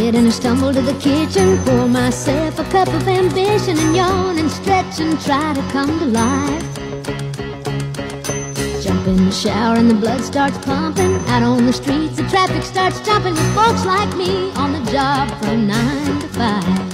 get and I stumble to the kitchen, pour myself a cup of ambition, and yawn and stretch and try to come to life. Jump in the shower and the blood starts pumping. Out on the streets the traffic starts jumping, with folks like me on the job from 9 to 5.